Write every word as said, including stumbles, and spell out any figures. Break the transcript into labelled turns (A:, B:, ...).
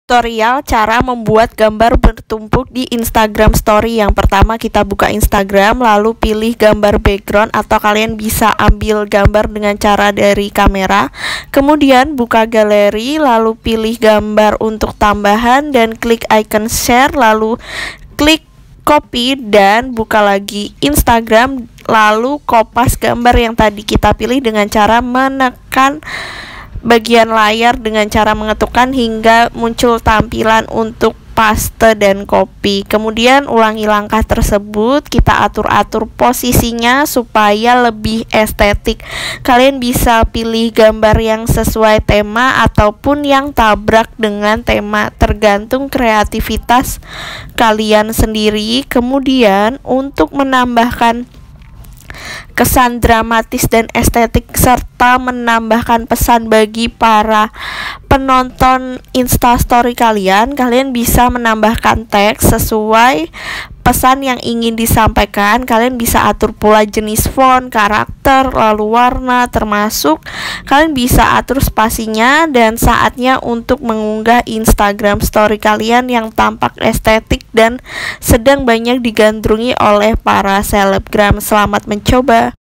A: Tutorial cara membuat gambar bertumpuk di Instagram Story. Yang pertama, kita buka Instagram, lalu pilih gambar background, atau kalian bisa ambil gambar dengan cara dari kamera. Kemudian buka galeri, lalu pilih gambar untuk tambahan dan klik icon share, lalu klik copy dan buka lagi Instagram, lalu kopas gambar yang tadi kita pilih dengan cara menekan bagian layar dengan cara mengetukkan hingga muncul tampilan untuk paste dan copy. Kemudian ulangi langkah tersebut, kita atur-atur posisinya supaya lebih estetik. Kalian bisa pilih gambar yang sesuai tema ataupun yang tabrak dengan tema, tergantung kreativitas kalian sendiri. Kemudian untuk menambahkan kesan dramatis dan estetik serta menambahkan pesan bagi para penonton Instastory kalian, kalian bisa menambahkan teks sesuai pesan yang ingin disampaikan. Kalian bisa atur pula jenis font, karakter, lalu warna, termasuk kalian bisa atur spasinya. Dan saatnya untuk mengunggah Instagram Story kalian yang tampak estetik dan sedang banyak digandrungi oleh para selebgram. Selamat mencoba.